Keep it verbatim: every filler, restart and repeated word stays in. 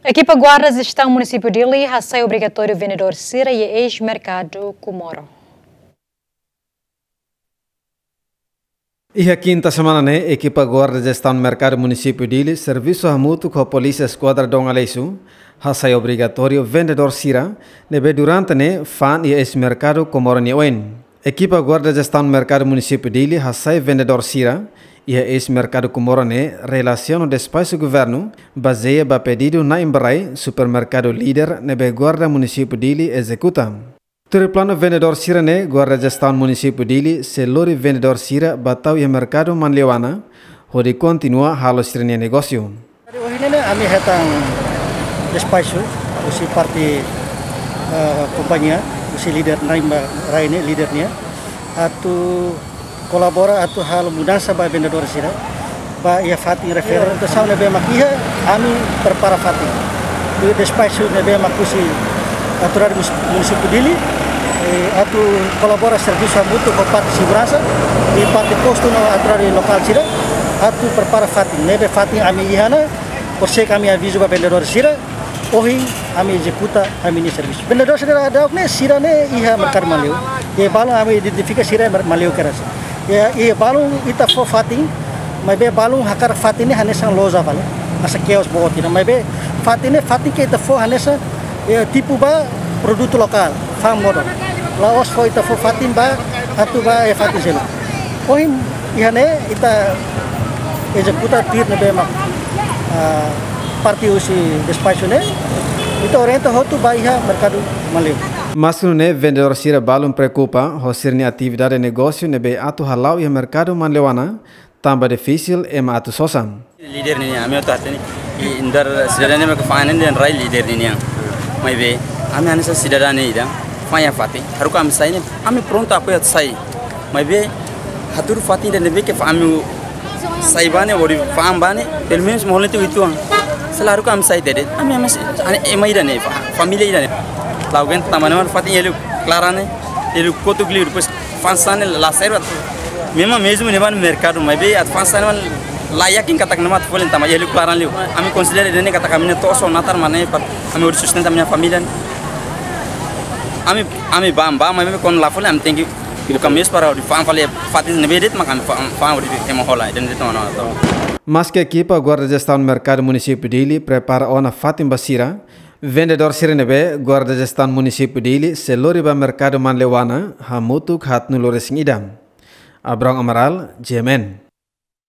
Equipa guarda de gestão município de Dili raçai obrigatório vendedor Sira e ex-mercado Comoro. E a quinta semana, né, equipa guarda de gestão no mercado município de Dili, serviço mútuo com a polícia esquadra Dom Aleisu, raçai obrigatório vendedor Sira, nebe durante né, fan e ex-mercado Comoro Niuen. Equipa guarda de gestão no mercado município de Dili raçai vendedor Sira e ex-mercado Comoro né, relação do espaço governo, baseia ba pedido na Embraer, supermercado líder nebe guarda município de Dili executa. Turi plano vendedor Sira ne guarda gestão município Dili selori vendedor Sira batau e mercado Manlewana hodi continua halo sirnya negócio. Hari ini ne kami hetang despacho usi parti uh, kompanיה usi leader naimba raine leadernya atu kolabora atu hal mudança ba vendedor Sira ba ia fating refer untuk sauna be makia kami prepara fating di despacho ne be makusi aturan município Dili atu kolabora serviço mútuo com parte segurança e parte posto no aturan local Sira atu prepara fating nebe fating ami ihana por se kami aviso ba vendedor Sira ohi ami executa ami ni serviço vendedor Sira ada ne Sira ne iha mercado Maleu e balong ami identifica Sira Maleu keras ya e balong ita fo fating mai be balong hakar fating ne hanesa loja balo asa kios botina mai be fating ne fating ke ita fo hanesa ya tipu ba produto lokal fam modo laos fo ita fo fating ba atu ba e fating selo ohi ihane ita executa tir ne be mak parti usi despacho ne ita orienta hotu ba iha mercado Maleu. Mas ne vendedor Sira balum preocupa hosirni atividade negócio nebe atu halau e mercado Manlewana tambah difícil ema atu sosam. Leader ni ami atu hateni indar sidara ne mek fanen den rai leader ni mai be ami anisa sidara ne ida fanya fati haru kam sai ne ami pronto apo ya sai mai be hatur fati den be ke ami sai bane ori fam bane pelo menos mohon tu itu selaru kam sai dede ami ami emai da ne família ida ne laugen taman fati ele clarane ele cotugli depois fansane la serva mesmo mesmo ne ban mercado mai be at fansane layak in katak namat folen tama ele claran liu ami considera dene katak kami ne toso natar mane ami ur sustenta minha família ami ami bam bam ami kon la folen am tengi il kamis para di fam fale fati ne bedet makam fam uri emo hola den det no to. Mas que equipa guarda gestão no mercado município de Dili prepara ona Fatim Basira, vendedor Sira nebe guarda gestão município de Dili selori ba mercado Manlewana hamutuk hat nulores ngidam. Abrang Amaral, J M N.